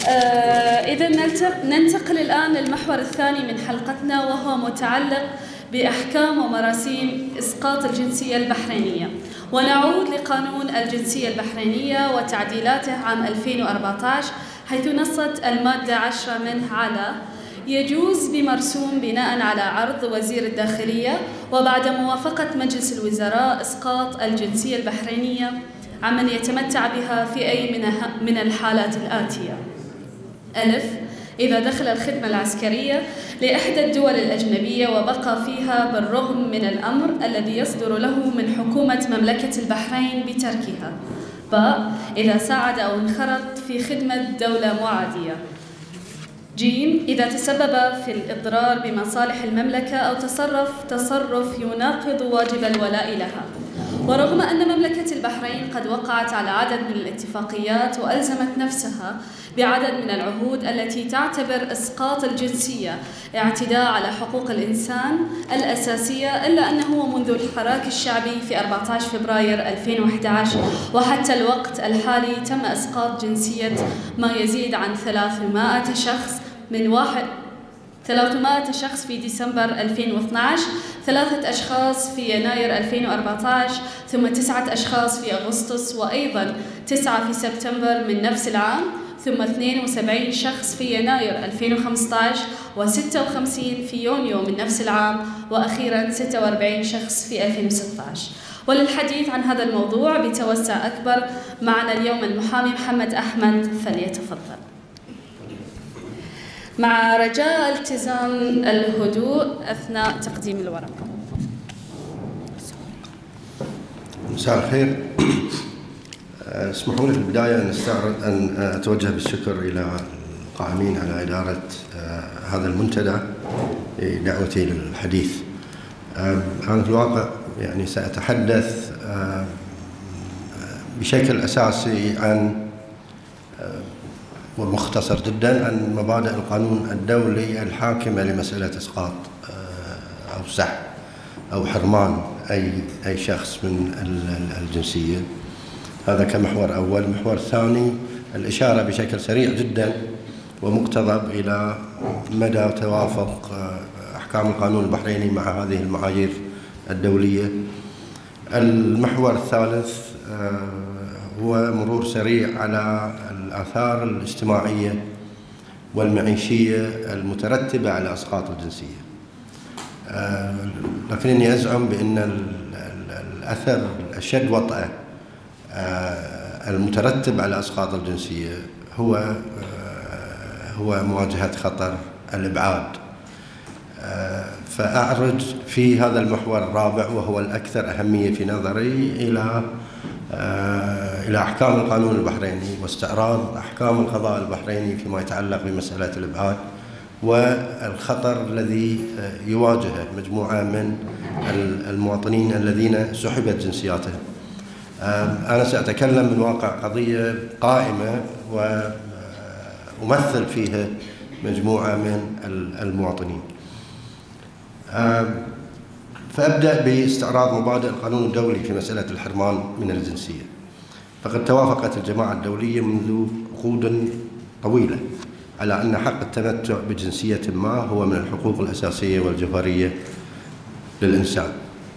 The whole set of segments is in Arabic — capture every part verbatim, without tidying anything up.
إذا ننتقل الآن للمحور الثاني من حلقتنا، وهو متعلق بأحكام ومراسيم إسقاط الجنسية البحرينية. ونعود لقانون الجنسية البحرينية وتعديلاته عام ألفين وأربعة عشر، حيث نصت المادة عشرة منه على: يجوز بمرسوم بناء على عرض وزير الداخلية وبعد موافقة مجلس الوزراء إسقاط الجنسية البحرينية عمن يتمتع بها في أي من الحالات الآتية: ألف، إذا دخل الخدمة العسكرية لإحدى الدول الأجنبية وبقى فيها بالرغم من الأمر الذي يصدر له من حكومة مملكة البحرين بتركها. ب، إذا ساعد أو انخرط في خدمة دولة معادية. ج، إذا تسبب في الإضرار بمصالح المملكة أو تصرف تصرف يناقض واجب الولاء لها. ورغم أن مملكة البحرين قد وقعت على عدد من الاتفاقيات وألزمت نفسها بعدد من العهود التي تعتبر إسقاط الجنسية اعتداء على حقوق الإنسان الأساسية، إلا أنه منذ الحراك الشعبي في أربعة عشر فبراير ألفين وأحد عشر وحتى الوقت الحالي تم إسقاط جنسية ما يزيد عن ثلاثمائة شخص، من واحد ثلاثمائة شخص في ديسمبر ألفين واثني عشر، ثلاثة أشخاص في يناير ألفين وأربعة عشر، ثم تسعة أشخاص في أغسطس، وأيضا تسعة في سبتمبر من نفس العام، ثم اثنين وسبعين شخص في يناير ألفين وخمسة عشر، وستة وخمسين في يونيو من نفس العام، وأخيرا ستة وأربعين شخص في ألفين وستة عشر. وللحديث عن هذا الموضوع بتوسع أكبر معنا اليوم المحامي محمد أحمد، فليتفضل. مع رجاء التزام الهدوء أثناء تقديم الورقة. مساء الخير. اسمحوا لي في البداية أن أستعرض أن أتوجه بالشكر إلى القائمين على إدارة هذا المنتدى لدعوتي للحديث. أنا في الواقع يعني سأتحدث بشكل أساسي عن ومختصر جدا عن مبادئ القانون الدولي الحاكمة لمسألة إسقاط أو سحب أو حرمان أي أي شخص من الجنسية. هذا كمحور أول. المحور الثاني الإشارة بشكل سريع جدا ومقتضب إلى مدى توافق أحكام القانون البحريني مع هذه المعايير الدولية. المحور الثالث هو مرور سريع على الآثار الاجتماعية والمعيشية المترتبة على إسقاط الجنسية. لكنني أزعم بأن الأثر الأشد وطأة المترتب على إسقاط الجنسية هو هو مواجهة خطر الإبعاد. فأعرج في هذا المحور الرابع وهو الأكثر أهمية في نظري إلى إلى أحكام القانون البحريني واستعراض أحكام القضاء البحريني فيما يتعلق بمسألة الإبعاد والخطر الذي يواجهه مجموعة من المواطنين الذين سحبت جنسياتهم. أنا سأتكلم من واقع قضية قائمة وأمثل فيها مجموعة من المواطنين. فأبدأ باستعراض مبادئ القانون الدولي في مسألة الحرمان من الجنسية. فقد توافقت الجماعة الدولية منذ عقود طويلة على أن حق التمتع بجنسية ما هو من الحقوق الأساسية والجوهرية للإنسان.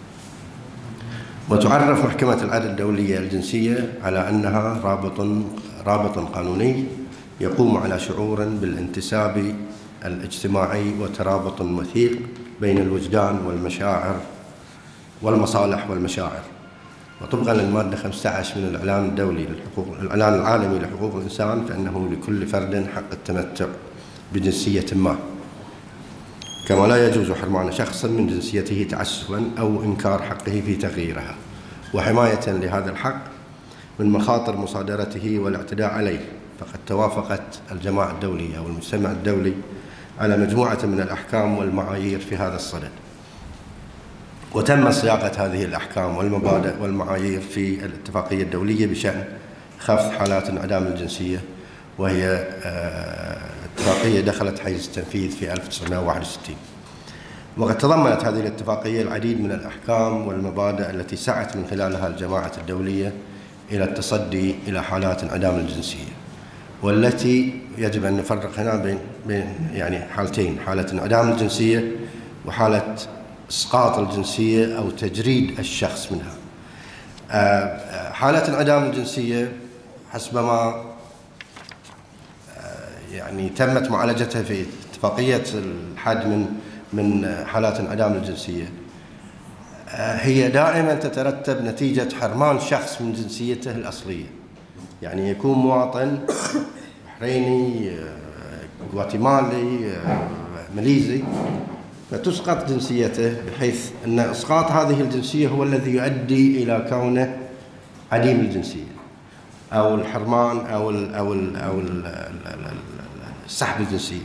وتعرف محكمة العدل الدولية الجنسية على أنها رابط رابط قانوني يقوم على شعور بالانتساب الاجتماعي وترابط وثيق بين الوجدان والمشاعر والمصالح والمشاعر. وطبقا للمادة خمسة عشر من الإعلان الدولي للحقوق الإعلان العالمي لحقوق الإنسان، فإنه لكل فرد حق التمتع بجنسية ما، كما لا يجوز حرمان شخص من جنسيته تعسفا أو إنكار حقه في تغييرها، وحماية لهذا الحق من مخاطر مصادرته والاعتداء عليه. فقد توافقت الجماعة الدولية والمجتمع الدولي على مجموعة من الأحكام والمعايير في هذا الصدد. وتم صياغة هذه الأحكام والمبادئ والمعايير في الاتفاقية الدولية بشأن خفض حالات انعدام الجنسية، وهي اتفاقية دخلت حيز التنفيذ في ألف وتسعمائة وواحد وستين. وقد تضمنت هذه الاتفاقية العديد من الأحكام والمبادئ التي سعت من خلالها الجماعة الدولية إلى التصدي إلى حالات انعدام الجنسية، والتي يجب أن نفرق هنا بين بين يعني حالتين، حالة انعدام الجنسية وحالة إسقاط الجنسية أو تجريد الشخص منها. حالة انعدام الجنسية حسب ما يعني تمت معالجتها في اتفاقية الحد من من حالات انعدام الجنسية، هي دائما تترتب نتيجة حرمان شخص من جنسيته الأصلية. يعني يكون مواطن بحريني، غواتيمالي، ماليزي، فتسقط جنسيته، بحيث أن إسقاط هذه الجنسية هو الذي يؤدي إلى كونه عديم الجنسية أو الحرمان أو ال أو ال أو السحب الجنسية.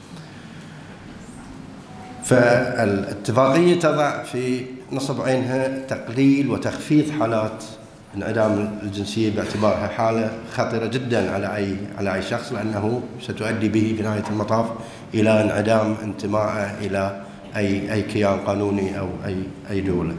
فالاتفاقية تضع في نصب عينها تقليل وتخفيض حالات انعدام الجنسية باعتبارها حالة خطرة جدا على أي على أي شخص، لأنه ستؤدي به في نهاية المطاف إلى انعدام انتمائه إلى أي أي كيان قانوني أو أي أي دولة.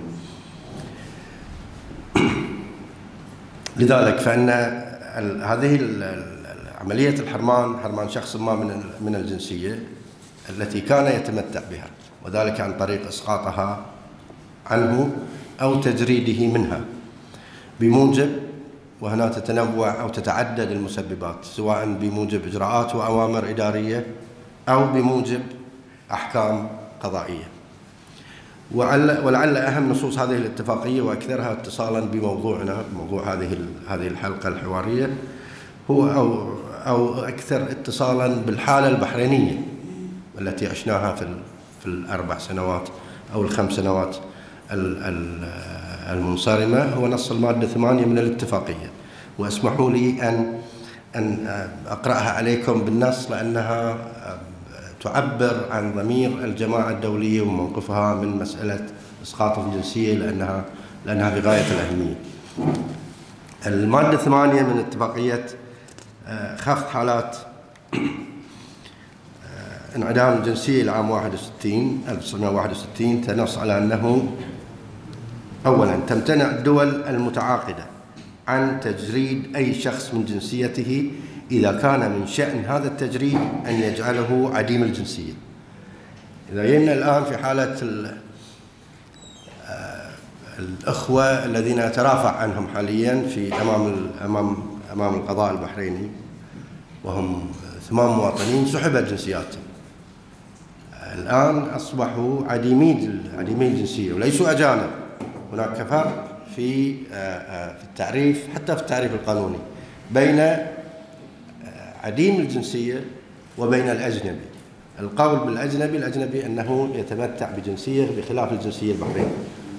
لذلك فإن هذه عملية الحرمان، حرمان شخص ما من من الجنسية التي كان يتمتع بها، وذلك عن طريق إسقاطها عنه أو تجريده منها بموجب، وهنا تتنوع أو تتعدد المسببات، سواء بموجب إجراءات وأوامر إدارية أو بموجب أحكام قضائية. ولعل أهم نصوص هذه الاتفاقية وأكثرها اتصالا بموضوعنا، بموضوع هذه هذه الحلقة الحوارية، هو أو أو أكثر اتصالا بالحالة البحرينية التي عشناها في في الأربع سنوات أو الخمس سنوات المنصرمة، هو نص المادة ثمانية من الاتفاقية. واسمحوا لي أن أن أقرأها عليكم بالنص، لأنها تعبر عن ضمير الجماعة الدولية وموقفها من مسألة إسقاط الجنسية، لأنها لأنها بغاية الأهمية. المادة ثمانية من اتفاقية خفض حالات انعدام الجنسية لعام واحد وستين ألف وتسعمائة وواحد وستين تنص على أنه أولا تمتنع الدول المتعاقدة عن تجريد أي شخص من جنسيته إذا كان من شأن هذا التجريد أن يجعله عديم الجنسية. إذا جئنا الآن في حالة الأخوة الذين أترافع عنهم حاليا في أمام أمام أمام القضاء البحريني، وهم ثمان مواطنين سحبت جنسياتهم، الآن أصبحوا عديمي عديمي الجنسية وليسوا أجانب. هناك فرق في في التعريف، حتى في التعريف القانوني، بين عديم الجنسية وبين الأجنبي. القول بالأجنبي، الأجنبي أنه يتمتع بجنسية بخلاف الجنسية البحرينية.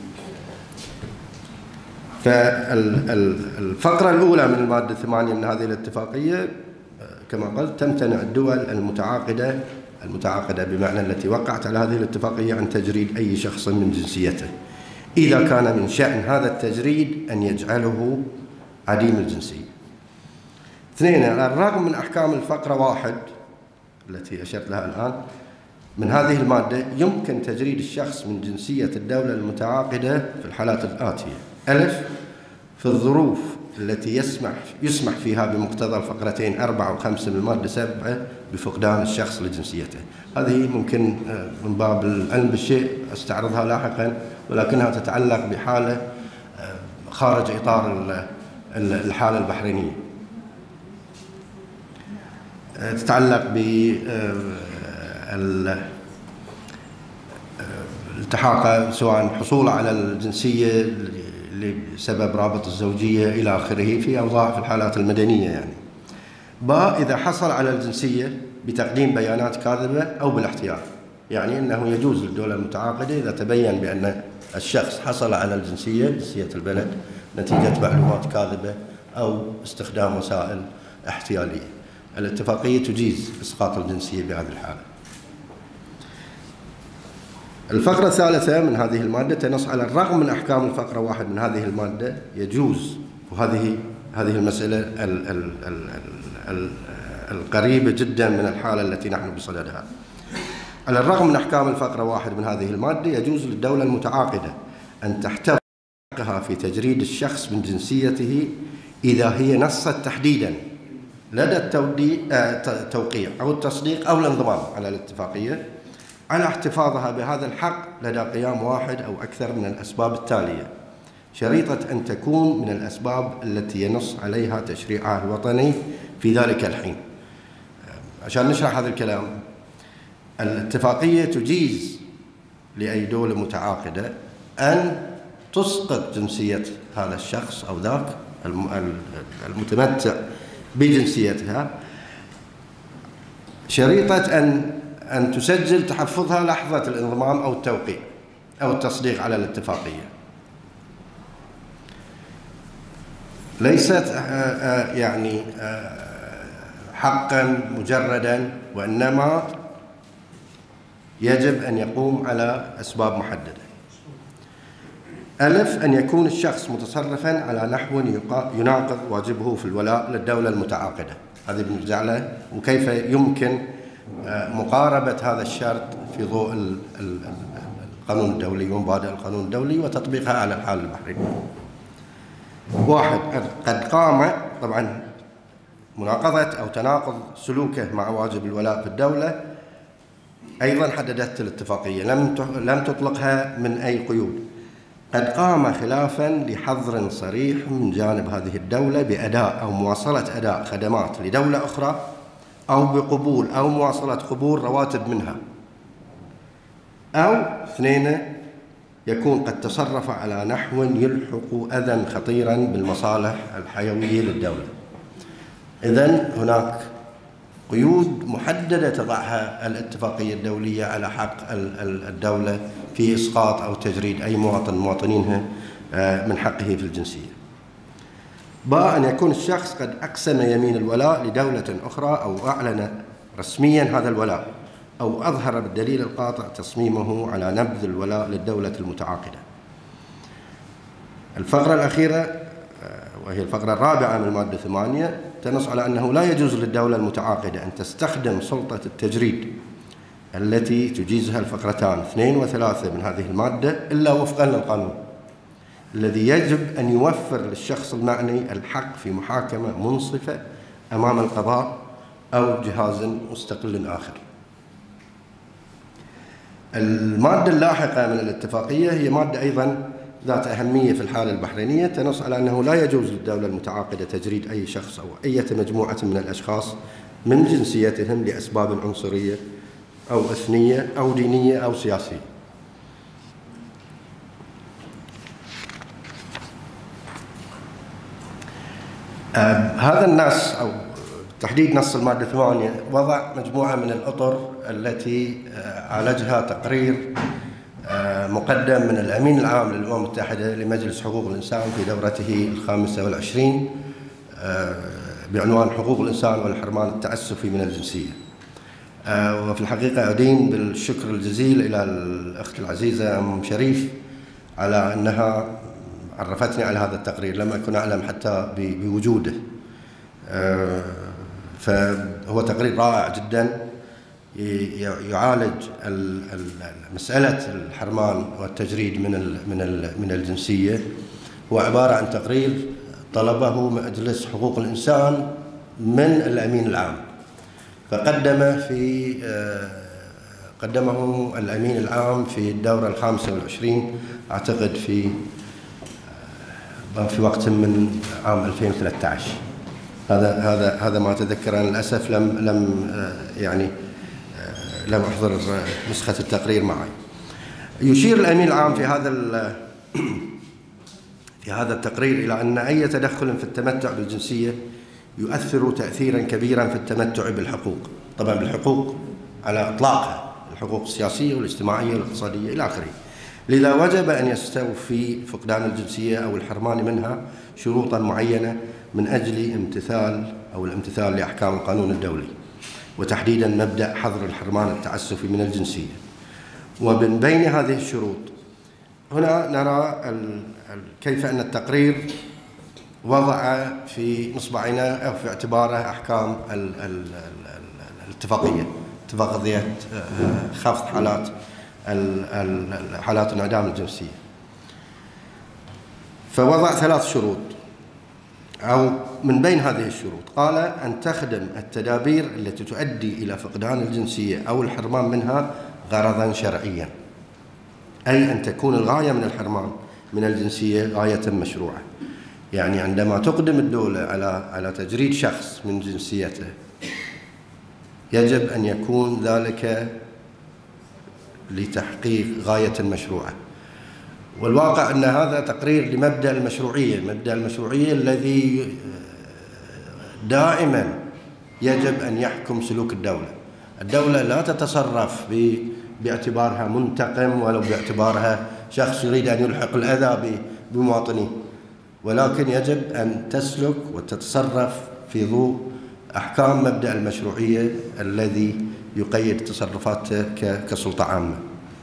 فالفقرة الأولى من المادة ثمانية من هذه الاتفاقية كما قلت تمتنع الدول المتعاقدة المتعاقدة بمعنى التي وقعت على هذه الاتفاقية عن تجريد أي شخص من جنسيته إذا كان من شأن هذا التجريد أن يجعله عديم الجنسية. اثنين، على الرغم من أحكام الفقرة واحد التي أشرت لها الآن من هذه المادة، يمكن تجريد الشخص من جنسية الدولة المتعاقدة في الحالات الآتية: ألف، في الظروف التي يسمح يسمح فيها بمقتضى الفقرتين أربعة وخمسة من المادة سبعة بفقدان الشخص لجنسيته. هذه ممكن من باب العلم بالشيء أستعرضها لاحقا، ولكنها تتعلق بحالة خارج إطار الحالة البحرينية، تتعلق بالالتحاق سواء حصول على الجنسية لسبب رابط الزوجية إلى آخره في أوضاع في الحالات المدنية. يعني با إذا حصل على الجنسية بتقديم بيانات كاذبة أو بالاحتيال، يعني أنه يجوز للدولة المتعاقدة إذا تبين بأن الشخص حصل على الجنسية جنسية البلد نتيجة معلومات كاذبة أو استخدام وسائل احتيالية. الاتفاقية تجيز إسقاط الجنسية بهذه الحالة. الفقرة الثالثة من هذه المادة تنص على الرغم من أحكام الفقرة واحد من هذه المادة يجوز، وهذه هذه المسألة ال ال ال ال القريبة جدا من الحالة التي نحن بصددها. على الرغم من أحكام الفقرة واحد من هذه المادة يجوز للدولة المتعاقدة أن تحتفظ حقها في تجريد الشخص من جنسيته إذا هي نصت تحديدا لدى التوقيع أو التصديق أو الانضمام على الاتفاقية على احتفاظها بهذا الحق لدى قيام واحد أو أكثر من الأسباب التالية، شريطة أن تكون من الأسباب التي ينص عليها تشريعها الوطني في ذلك الحين. عشان نشرح هذا الكلام، الاتفاقية تجيز لأي دولة متعاقدة أن تسقط جنسية هذا الشخص أو ذاك المتمتع بجنسيتها، شريطة أن أن تسجل تحفظها لحظة الانضمام أو التوقيع أو التصديق على الاتفاقية. ليست يعني حقا مجردا، وإنما يجب أن يقوم على أسباب محددة. ألف، أن يكون الشخص متصرفا على نحو يناقض واجبه في الولاء للدولة المتعاقدة. هذه بنرجع له، وكيف يمكن مقاربة هذا الشرط في ضوء القانون الدولي ومبادئ القانون الدولي وتطبيقها على الحال البحريني. واحد، قد قام طبعا مناقضة أو تناقض سلوكه مع واجب الولاء في الدولة أيضا حددت الاتفاقية، لم لم تطلقها من أي قيود. قد قام خلافا لحظر صريح من جانب هذه الدولة بأداء أو مواصلة أداء خدمات لدولة أخرى، أو بقبول أو مواصلة قبول رواتب منها. أو اثنين، يكون قد تصرف على نحو يلحق أذى خطيرا بالمصالح الحيوية للدولة. إذن هناك قيود محددة تضعها الاتفاقية الدولية على حق الدولة في إسقاط أو تجريد أي مواطن مواطنينها من حقه في الجنسية. باء، أن يكون الشخص قد أقسم يمين الولاء لدولة أخرى أو أعلن رسميا هذا الولاء، أو أظهر بالدليل القاطع تصميمه على نبذ الولاء للدولة المتعاقدة. الفقرة الأخيرة وهي الفقرة الرابعة من المادة ثمانية تنص على أنه لا يجوز للدولة المتعاقدة أن تستخدم سلطة التجريد التي تجيزها الفقرتان اثنين وثلاثة من هذه المادة إلا وفقا للقانون، الذي يجب أن يوفر للشخص المعني الحق في محاكمة منصفة أمام القضاء أو جهاز مستقل آخر. المادة اللاحقة من الاتفاقية هي مادة أيضا ذات أهمية في الحالة البحرينية، تنص على أنه لا يجوز للدولة المتعاقدة تجريد أي شخص أو أي مجموعة من الأشخاص من جنسيتهم لأسباب عنصرية أو إثنية أو دينية أو سياسية. آه هذا النص أو تحديد نص المادة ثمانية وضع مجموعة من الأطر التي آه عالجها تقرير آه مقدم من الأمين العام للأمم المتحدة لمجلس حقوق الإنسان في دورته الخامسة والعشرين آه بعنوان حقوق الإنسان والحرمان التعسفي من الجنسية. آه وفي الحقيقة أدين بالشكر الجزيل إلى الأخت العزيزة أم شريف على أنها عرفتني على هذا التقرير، لم أكن أعلم حتى بوجوده. آه فهو تقرير رائع جدا يعالج مسألة الحرمان والتجريد من من من الجنسية. هو عبارة عن تقرير طلبه مجلس حقوق الإنسان من الأمين العام، فقدم في قدمه الأمين العام في الدورة الخامسة والعشرين أعتقد في في وقت من عام ألفين وثلاثة عشر. هذا هذا هذا ما أتذكر. أنا للأسف لم لم يعني لم أحضر نسخة التقرير معي. يشير الأمين العام في هذا في هذا التقرير إلى أن أي تدخل في التمتع بالجنسية يؤثر تأثيرا كبيرا في التمتع بالحقوق، طبعا بالحقوق على إطلاقها، الحقوق السياسية والاجتماعية والاقتصادية إلى آخره. لذا وجب أن يستوفي فقدان الجنسية أو الحرمان منها شروطا معينة من أجل امتثال أو الامتثال لأحكام القانون الدولي، وتحديدا مبدأ حظر الحرمان التعسفي من الجنسية. ومن بين هذه الشروط هنا نرى كيف أن التقرير وضع في نصبعنا أو في اعتباره أحكام الاتفاقية، اتفاقية خفض حالات حالات انعدام الجنسية. فوضع ثلاث شروط أو من بين هذه الشروط قال أن تخدم التدابير التي تؤدي إلى فقدان الجنسية أو الحرمان منها غرضا شرعيا، أي أن تكون الغاية من الحرمان من الجنسية غاية مشروعة. يعني عندما تقدم الدولة على على تجريد شخص من جنسيته يجب أن يكون ذلك لتحقيق غاية مشروعة. والواقع أن هذا تقرير لمبدأ المشروعية، مبدأ المشروعية الذي دائما يجب أن يحكم سلوك الدولة. الدولة لا تتصرف باعتبارها منتقم ولو باعتبارها شخص يريد أن يلحق الأذى بمواطنيه، ولكن يجب أن تسلك وتتصرف في ضوء أحكام مبدأ المشروعية الذي يقيد تصرفاته كسلطة عامة.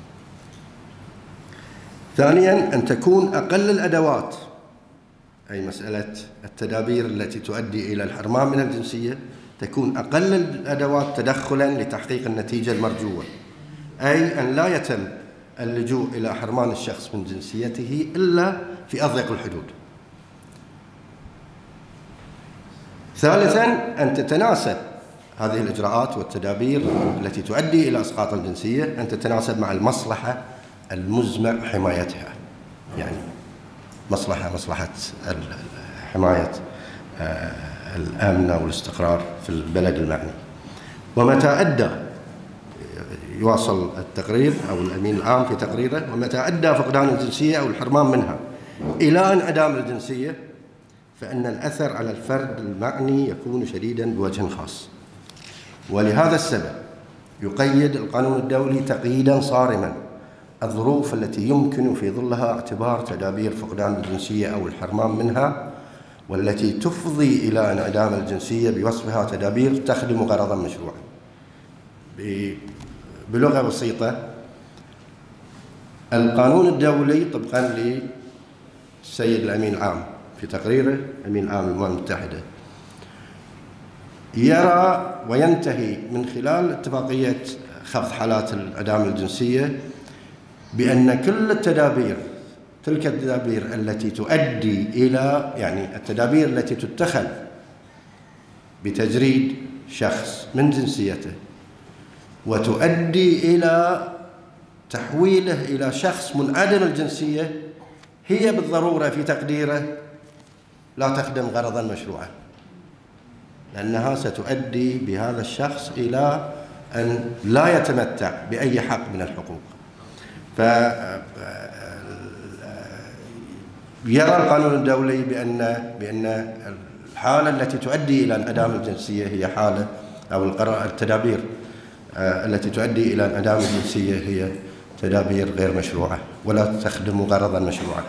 ثانياً أن تكون أقل الأدوات، أي مسألة التدابير التي تؤدي إلى الحرمان من الجنسية تكون أقل الأدوات تدخلاً لتحقيق النتيجة المرجوة، أي أن لا يتم اللجوء إلى حرمان الشخص من جنسيته إلا في أضيق الحدود. ثالثاً أن تتناسب هذه الإجراءات والتدابير التي تؤدي إلى إسقاط الجنسية أن تتناسب مع المصلحة المزمع حمايتها، يعني مصلحة مصلحة حماية الأمن والاستقرار في البلد المعني. ومتى أدى، يواصل التقرير أو الأمين العام في تقريره، ومتى أدى فقدان الجنسية أو الحرمان منها إلى انعدام الجنسية فإن الأثر على الفرد المعني يكون شديدا بوجه خاص. ولهذا السبب يقيد القانون الدولي تقييدا صارما الظروف التي يمكن في ظلها اعتبار تدابير فقدان الجنسية أو الحرمان منها والتي تفضي إلى انعدام الجنسية بوصفها تدابير تخدم غرضا مشروعا. بلغة بسيطة، القانون الدولي طبقا للسيد الأمين العام في تقريره، أمين العام للأمم المتحدة، يرى وينتهي من خلال اتفاقية خفض حالات انعدام الجنسية بأن كل التدابير، تلك التدابير التي تؤدي إلى، يعني التدابير التي تتخذ بتجريد شخص من جنسيته وتؤدي إلى تحويله إلى شخص منعدم الجنسية هي بالضرورة في تقديره لا تخدم غرضا مشروعا، لأنها ستؤدي بهذا الشخص إلى أن لا يتمتع بأي حق من الحقوق. فيرى القانون الدولي بأن بأن الحالة التي تؤدي إلى انعدام الجنسية هي حالة، أو التدابير التي تؤدي إلى انعدام الجنسية هي تدابير غير مشروعة ولا تخدم غرضا مشروعا.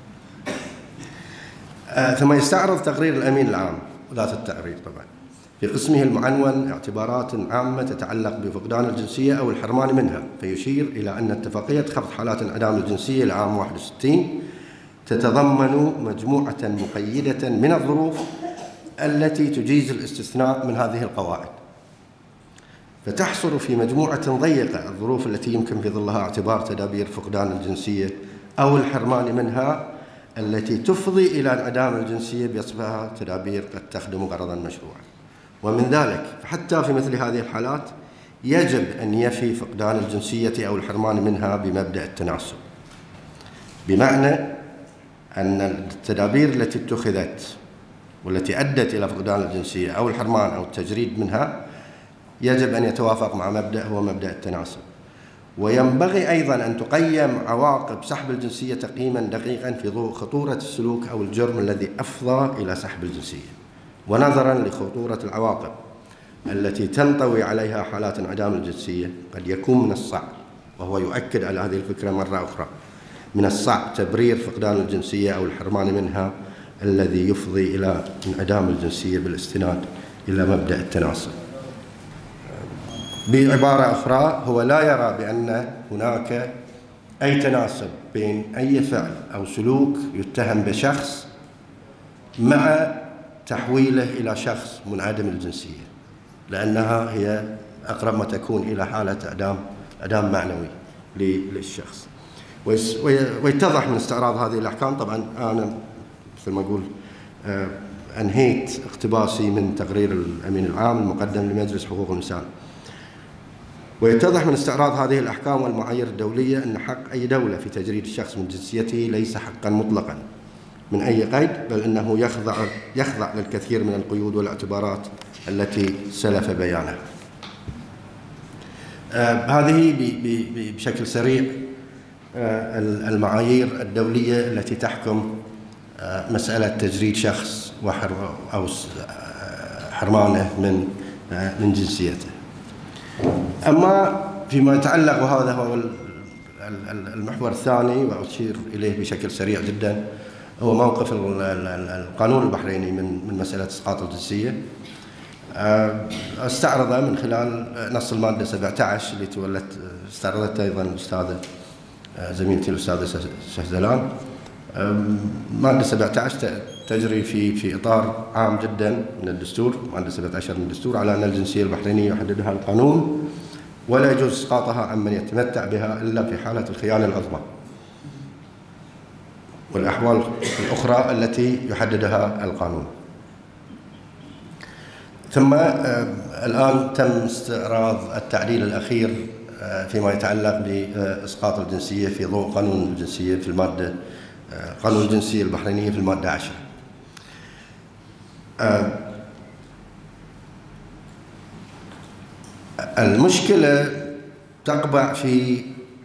ثم يستعرض تقرير الأمين العام ذات التقرير طبعا في قسمه المعنون اعتبارات عامة تتعلق بفقدان الجنسية أو الحرمان منها، فيشير إلى أن اتفاقية خفض حالات انعدام الجنسية لعام واحد وستين تتضمن مجموعة مقيدة من الظروف التي تجيز الاستثناء من هذه القواعد، فتحصر في مجموعة ضيقة الظروف التي يمكن في ظلها اعتبار تدابير فقدان الجنسية أو الحرمان منها التي تفضي إلى انعدام الجنسية بوصفها تدابير قد تخدم غرضا مشروعا. ومن ذلك فحتى في مثل هذه الحالات يجب أن يفي فقدان الجنسية أو الحرمان منها بمبدأ التناسب، بمعنى أن التدابير التي اتخذت والتي أدت إلى فقدان الجنسية أو الحرمان أو التجريد منها يجب أن يتوافق مع مبدأ هو مبدأ التناسب. وينبغي أيضا أن تقيم عواقب سحب الجنسية تقييما دقيقا في ضوء خطورة السلوك أو الجرم الذي أفضى إلى سحب الجنسية، ونظرا لخطورة العواقب التي تنطوي عليها حالات انعدام الجنسية قد يكون من الصعب، وهو يؤكد على هذه الفكرة مرة أخرى، من الصعب تبرير فقدان الجنسية أو الحرمان منها الذي يفضي إلى انعدام الجنسية بالاستناد إلى مبدأ التناسب. بعبارة أخرى، هو لا يرى بأن هناك أي تناسب بين أي فعل أو سلوك يتهم بشخص مع تحويله إلى شخص منعدم الجنسية، لأنها هي أقرب ما تكون إلى حالة إعدام إعدام معنوي للشخص. ويتضح من استعراض هذه الأحكام، طبعا أنا مثل ما أقول أنهيت اقتباسي من تقرير الأمين العام المقدم لمجلس حقوق الإنسان. ويتضح من استعراض هذه الأحكام والمعايير الدولية أن حق أي دولة في تجريد الشخص من جنسيته ليس حقا مطلقا من أي قيد، بل أنه يخضع يخضع للكثير من القيود والاعتبارات التي سلف بيانها. آه هذه بشكل سريع آه المعايير الدولية التي تحكم آه مسألة تجريد شخص أو حرمانه من آه من جنسيته. أما فيما يتعلق، وهذا هو المحور الثاني وأشير إليه بشكل سريع جدا، هو موقف القانون البحريني من من مسألة إسقاط الجنسية. استعرض من خلال نص المادة سبعة عشر اللي تولت استعرضتها أيضا الأستاذة زميلتي الأستاذة شهزلان. مادة سبعة عشر تجري في في إطار عام جدا من الدستور، مادة سبعة عشر من الدستور، على أن الجنسية البحرينية يحددها القانون ولا يجوز إسقاطها عمن يتمتع بها إلا في حالة الخيانة العظمى والأحوال الأخرى التي يحددها القانون. ثم الآن تم استعراض التعديل الأخير فيما يتعلق بإسقاط الجنسية في ضوء قانون الجنسية في المادة قانون الجنسية البحرينية في المادة عشرة. المشكلة تقبع في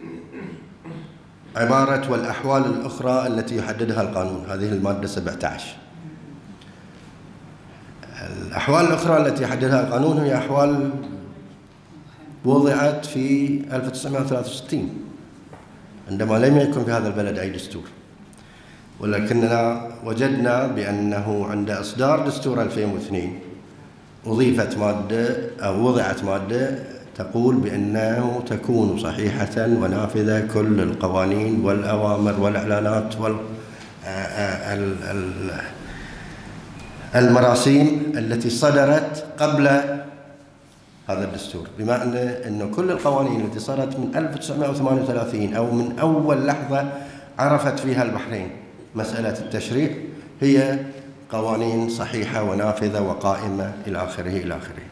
عبارة والأحوال الأخرى التي يحددها القانون، هذه المادة سبعة عشر. الأحوال الأخرى التي يحددها القانون هي أحوال وضعت في ألف وتسعمائة وثلاثة وستين عندما لم يكن في هذا البلد أي دستور، ولكننا وجدنا بأنه عند إصدار دستور ألفين واثنين أضيفت مادة أو وضعت مادة تقول بأنه تكون صحيحة ونافذة كل القوانين والأوامر والإعلانات والمراسيم التي صدرت قبل هذا الدستور، بمعنى أن كل القوانين التي صدرت من ألف وتسعمائة وثمانية وثلاثين أو من أول لحظة عرفت فيها البحرين مسألة التشريع هي قوانين صحيحة ونافذة وقائمة إلى آخره إلى آخره.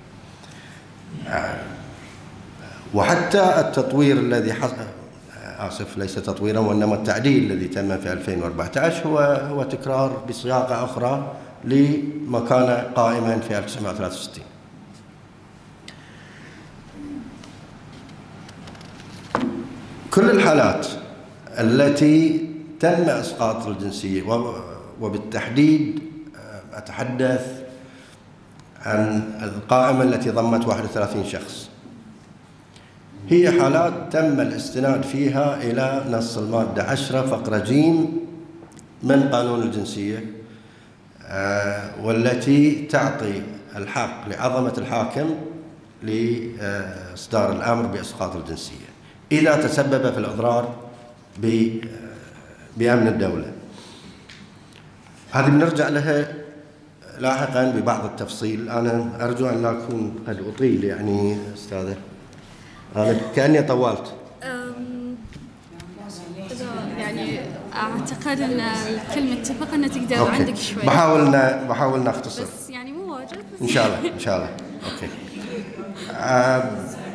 وحتى التطوير الذي حصل، آسف ليس تطويرا وإنما التعديل الذي تم في ألفين وأربعة عشر هو هو تكرار بصياغة أخرى لما كان قائما في ألف وتسعمائة وثلاثة وستين. كل الحالات التي تم إسقاط الجنسية، وبالتحديد أتحدث عن القائمة التي ضمت واحد وثلاثين شخص، هي حالات تم الاستناد فيها إلى نص المادة عشرة فقرة جيم من قانون الجنسية، والتي تعطي الحق لعظمة الحاكم لإصدار الأمر بإسقاط الجنسية إذا تسبب في الإضرار بأمن الدولة. هذه بنرجع لها لاحقا ببعض التفصيل. أنا أرجو أن لا أكون قد أطيل يعني أستاذة، أنا كأني طولت. يعني أعتقد أن الكل متفق أن تقدر أوكي. عندك شوي. بحاول بحاول نختصر. بس يعني مو واجد. إن شاء الله إن شاء الله. أوكي. آه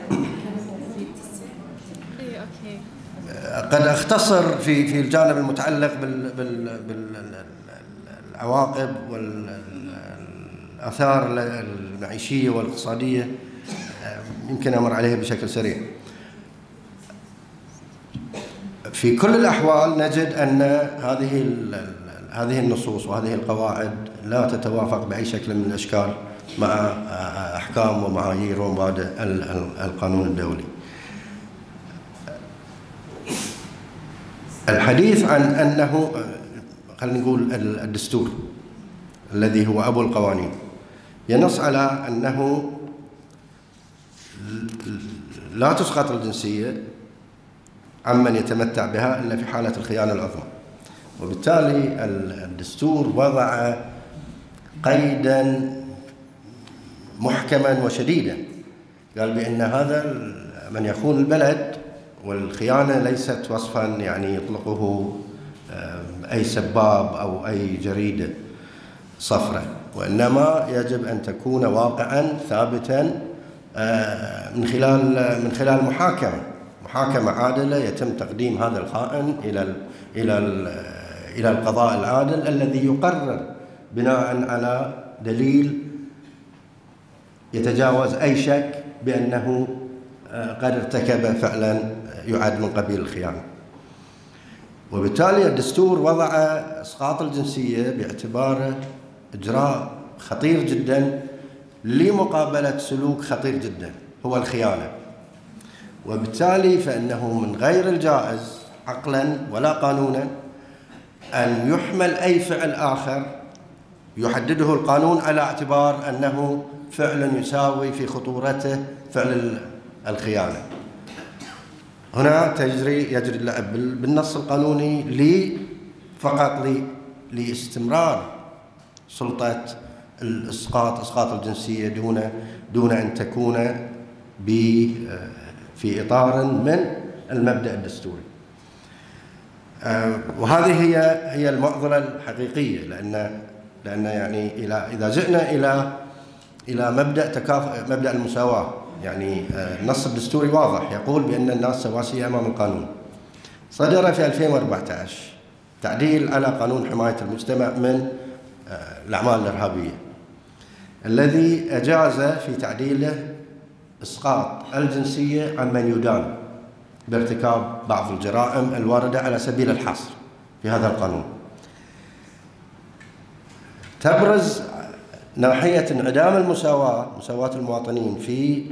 إيه أوكي. قد أختصر في في الجانب المتعلق بال بال بالعواقب والآثار المعيشية والاقتصادية، يمكن أمر عليها بشكل سريع. في كل الأحوال نجد أن هذه هذه النصوص وهذه القواعد لا تتوافق بأي شكل من الأشكال مع أحكام ومعايير ومبادئ القانون الدولي. الحديث عن أنه خلينا نقول الدستور الذي هو أبو القوانين ينص على أنه لا تسقط الجنسية عمن يتمتع بها إلا في حالة الخيانة العظمى، وبالتالي الدستور وضع قيدا محكما وشديدا، قال بأن هذا من يخون البلد، والخيانة ليست وصفا يعني يطلقه أي سباب أو أي جريدة، صفرة، وإنما يجب أن تكون واقعا ثابتا من خلال من خلال محاكمة محاكمة عادلة يتم تقديم هذا الخائن إلى إلى إلى القضاء العادل الذي يقرر بناء على دليل يتجاوز أي شك بأنه قد ارتكب فعلا يعد من قبيل الخيانة. وبالتالي الدستور وضع إسقاط الجنسية باعتباره إجراء خطير جدا لمقابلة سلوك خطير جدا هو الخيانة، وبالتالي فإنه من غير الجائز عقلا ولا قانونا أن يحمل أي فعل آخر يحدده القانون على اعتبار أنه فعل يساوي في خطورته فعل الخيانة. هنا تجري يجري اللعب بالنص القانوني لي فقط لي لاستمرار سلطة الإسقاط إسقاط الجنسية دون دون أن تكون في إطار من المبدأ الدستوري. وهذه هي هي المعضلة الحقيقية، لأن لأن يعني إلى إذا جئنا إلى إلى مبدأ تكافؤ مبدأ المساواة، يعني النص الدستوري واضح يقول بأن الناس سواسية أمام القانون. صدر في ألفين وأربعة عشر تعديل على قانون حماية المجتمع من الأعمال الإرهابية الذي أجاز في تعديله إسقاط الجنسية عمن يدان بارتكاب بعض الجرائم الواردة على سبيل الحصر في هذا القانون. تبرز ناحية انعدام المساواة مساواة المواطنين في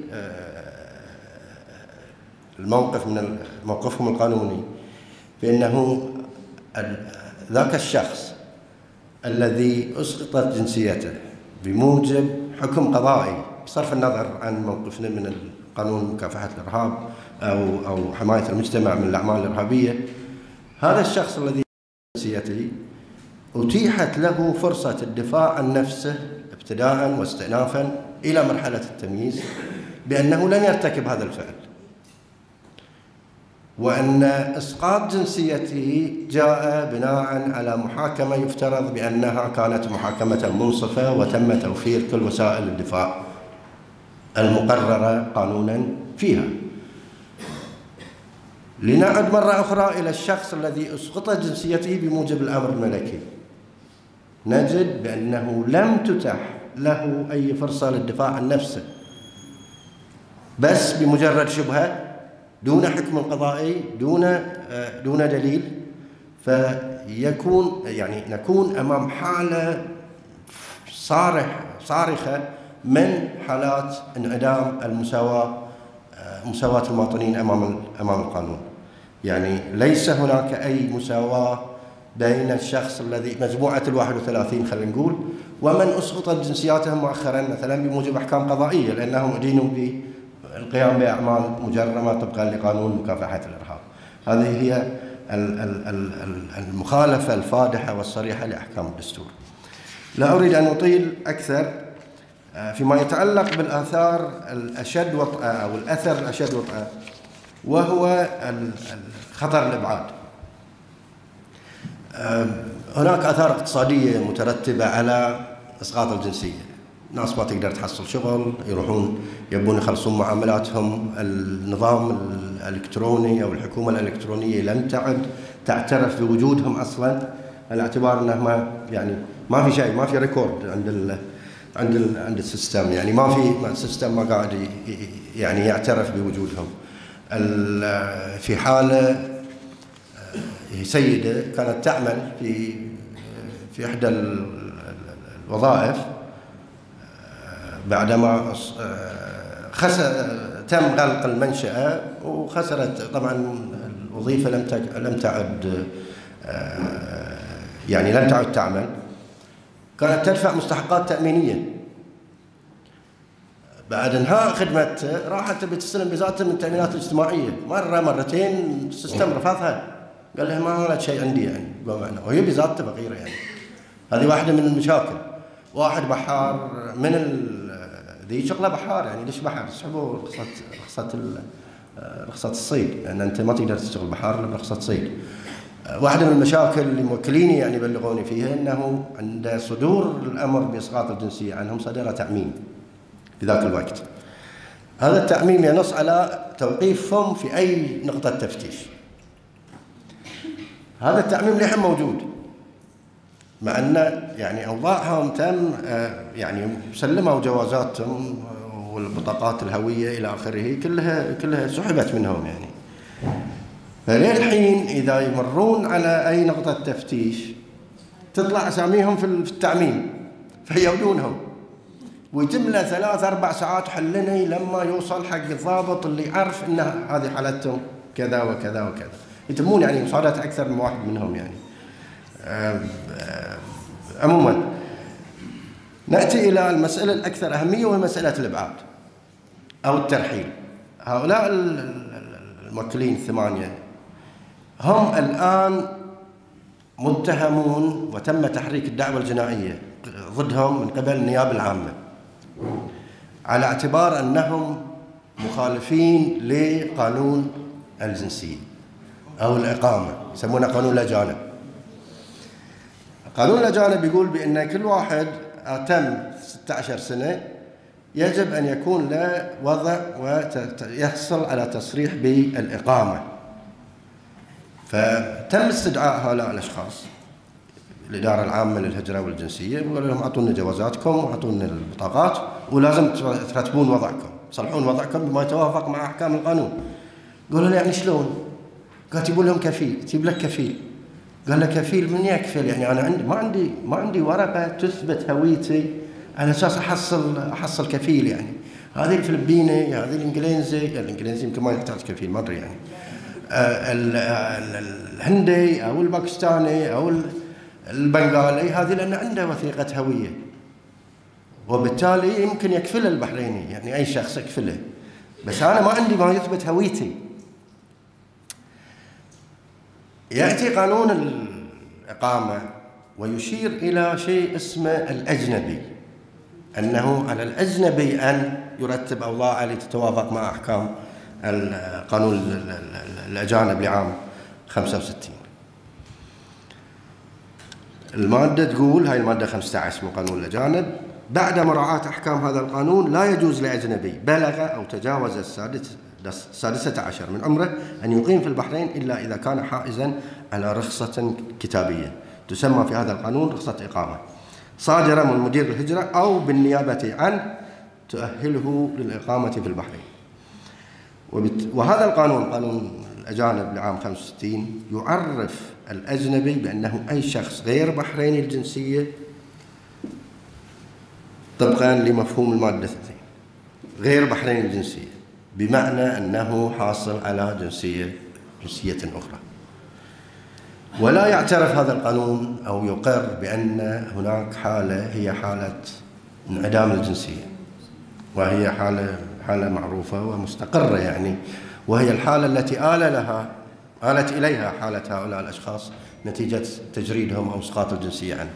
الموقف من موقفهم القانوني، بأنه ذاك الشخص الذي أسقطت جنسيته بموجب حكم قضائي بصرف النظر عن موقفنا من قانون مكافحة الإرهاب أو أو حماية المجتمع من الأعمال الإرهابية، هذا الشخص الذي جنسيته أتيحت له فرصة الدفاع عن نفسه ابتداء واستئنافا إلى مرحلة التمييز بأنه لن يرتكب هذا الفعل، وأن إسقاط جنسيته جاء بناء على محاكمة يفترض بأنها كانت محاكمة منصفة وتم توفير كل وسائل الدفاع المقررة قانونا فيها. لنعد مرة أخرى إلى الشخص الذي أسقطت جنسيته بموجب الأمر الملكي، نجد بأنه لم تتح له أي فرصة للدفاع عن نفسه، بس بمجرد شبهة دون حكم قضائي دون دون دليل، فيكون يعني نكون أمام حالة صارخ صارخة من حالات انعدام المساواة مساواة المواطنين أمام أمام القانون. يعني ليس هناك أي مساواة بين الشخص الذي مجموعة الواحد وثلاثين خلينا نقول ومن أسقطت جنسياتهم مؤخرا مثلا بموجب أحكام قضائية لأنهم أدينوا بالقيام بأعمال مجرمة طبقا لقانون مكافحة الإرهاب. هذه هي المخالفة الفادحة والصريحة لأحكام الدستور. لا أريد أن أطيل أكثر فيما يتعلق بالآثار الأشد وطأة أو الأثر الأشد وطأة، وهو خطر الإبعاد. هناك آثار اقتصادية مترتبة على إسقاط الجنسية، ناس ما تقدر تحصل شغل، يروحون يبون يخلصون معاملاتهم، النظام الإلكتروني أو الحكومة الإلكترونية لم تعد تعترف بوجودهم أصلا، على اعتبار أنه ما يعني ما في شيء، ما في ريكورد عند ال عند ال عند السيستم، يعني ما في السيستم ما قاعد يعني يعترف بوجودهم. في حالة سيدة كانت تعمل في في إحدى الوظائف، بعدما خسر تم غلق المنشأة وخسرت طبعا الوظيفة لم لم تعد يعني لم تعد تعمل، كانت تدفع مستحقات تأمينية. بعد انهاء خدمتها راحت تبي تستلم بذاتها من التأمينات الاجتماعية، مرة مرتين السيستم رفضها، قال لها ما لك شيء عندي يعني بمعنى، وهي بذاتها فقيرة يعني. هذه واحدة من المشاكل. واحد بحار من ال ذي شغله بحار، يعني ليش بحر؟ تسحبوا رخصة رخصة رخصة الصيد، لأن أنت ما تقدر تشتغل بحار إلا برخصة صيد. واحدة من المشاكل اللي موكليني يعني بلغوني فيها أنه عند صدور الأمر بإسقاط الجنسية عنهم صدر تعميم في ذاك الوقت. هذا التعميم ينص على توقيفهم في أي نقطة تفتيش. هذا التعميم لحين موجود، مع أن يعني أوضاعهم تم يعني سلموا جوازاتهم والبطاقات الهوية إلى آخره كلها كلها سحبت منهم يعني. فللحين إذا يمرون على أي نقطة تفتيش تطلع أساميهم في التعميم فيودونهم، ويتم له ثلاث أربع ساعات حلني لما يوصل حق الضابط اللي يعرف أن هذه حالتهم كذا وكذا وكذا. يتمون يعني مصادرة أكثر من واحد منهم يعني. عموما نأتي إلى المسألة الأكثر أهمية وهي مسألة الإبعاد أو الترحيل. هؤلاء الموكلين الثمانية هم الآن متهمون وتم تحريك الدعوى الجنائية ضدهم من قبل النيابة العامة على اعتبار أنهم مخالفين لقانون الجنسية أو الإقامة، يسمونه قانون الأجانب. قانون الأجانب يقول بأن كل واحد تم ستة عشر سنة يجب أن يكون له وضع ويحصل على تصريح بالإقامة. فتم استدعاء هؤلاء الأشخاص الإدارة العامة للهجرة والجنسية وقالوا لهم أعطونا جوازاتكم وأعطونا البطاقات ولازم ترتبون وضعكم، تصلحون وضعكم بما يتوافق مع أحكام القانون. قالوا له يعني شلون؟ قال تجيبوا لهم كفيل، تجيب لك كفيل. قال له كفيل من يكفل؟ يعني أنا عندي ما عندي ما عندي ورقة تثبت هويتي على أساس أحصل أحصل كفيل يعني. هذه الفلبيني، هذه الإنجليزي، الإنجليزي يمكن ما يحتاج كفيل ما أدري يعني. الهندي أو الباكستاني أو البنغالي هذه لأن عنده وثيقة هوية وبالتالي يمكن يكفله البحريني، يعني أي شخص يكفله، بس أنا ما عندي ما يثبت هويتي. يأتي قانون الإقامة ويشير إلى شيء اسمه الأجنبي، أنه على الأجنبي أن يرتب أوضاعه لتتوافق مع أحكام القانون الأجانب لعام خمسة وستين. المادة تقول، هاي المادة خمسة عشر من قانون الأجانب: بعد مراعاة أحكام هذا القانون لا يجوز لأجنبي بلغ أو تجاوز السادس السادسة عشر من عمره أن يقيم في البحرين إلا إذا كان حائزا على رخصة كتابية تسمى في هذا القانون رخصة إقامة صادرة من مدير الهجرة أو بالنيابة عنه تؤهله للإقامة في البحرين. وهذا القانون، قانون الأجانب لعام خمسة وستين، يعرف الأجنبي بأنه أي شخص غير بحريني الجنسية طبقا لمفهوم المادة اثنين، غير بحريني الجنسية بمعنى أنه حاصل على جنسية جنسية أخرى. ولا يعترف هذا القانون أو يقر بأن هناك حالة هي حالة انعدام الجنسية، وهي حالة حالة معروفة ومستقرة يعني، وهي الحالة التي آل لها آلت إليها حالة هؤلاء الأشخاص نتيجة تجريدهم أو إسقاط الجنسية عنهم.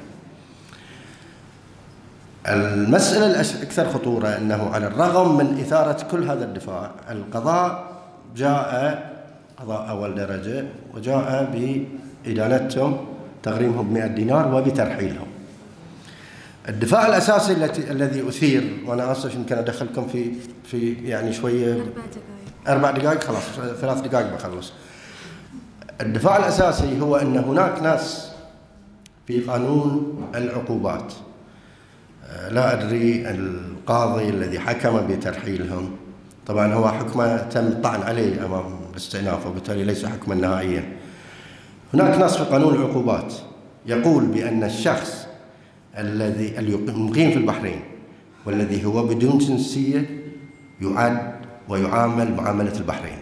المسألة الأكثر خطورة أنه على الرغم من إثارة كل هذا الدفاع، القضاء جاء قضاء أول درجة وجاء بإدانتهم تغريمهم بمئة دينار وبترحيلهم. الدفاع الأساسي التي الذي أثير، وأنا آسف يمكن أدخلكم في في يعني شوية أربع دقائق أربع دقائق خلاص ثلاث دقائق بخلص. الدفاع الأساسي هو أن هناك ناس في قانون العقوبات، لا أدري القاضي الذي حكم بترحيلهم، طبعا هو حكمه تم الطعن عليه أمام الاستئناف وبالتالي ليس حكما نهائيا. هناك نص في قانون العقوبات يقول بأن الشخص الذي المقيم في البحرين والذي هو بدون جنسية يعد ويعامل معاملة البحرين.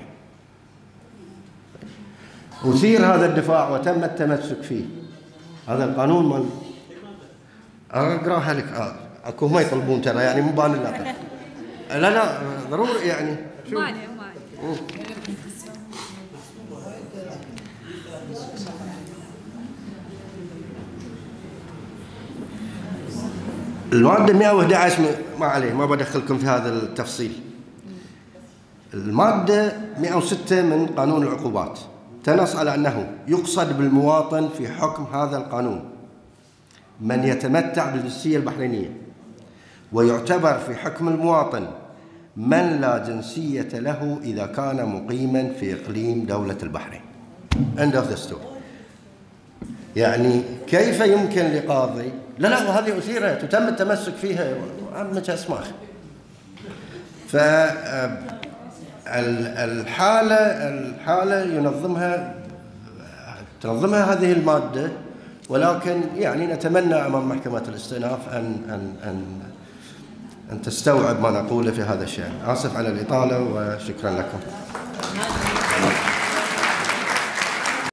أثير هذا الدفاع وتم التمسك فيه. هذا القانون مال أقرأها لك. آه. أكو ما يطلبون ترى يعني مو بان لا لا لا ضروري يعني. شو؟ ما عليه ما عليه. المادة مئة وأحد عشر ما عليه، ما بدخلكم في هذا التفصيل. المادة مئة وستة من قانون العقوبات تنص على أنه يقصد بالمواطن في حكم هذا القانون من يتمتع بالجنسية البحرينية، ويعتبر في حكم المواطن من لا جنسية له إذا كان مقيما في إقليم دولة البحرين. End of the story. يعني كيف يمكن لقاضي، لا لا وهذه أثيرت وتم التمسك فيها عمك أسماخ. فالحالة الحالة ينظمها تنظمها هذه المادة، ولكن يعني نتمنى أمام محكمة الاستئناف أن أن أن أن تستوعب ما نقوله في هذا الشأن. آسف على الإطالة وشكرا لكم.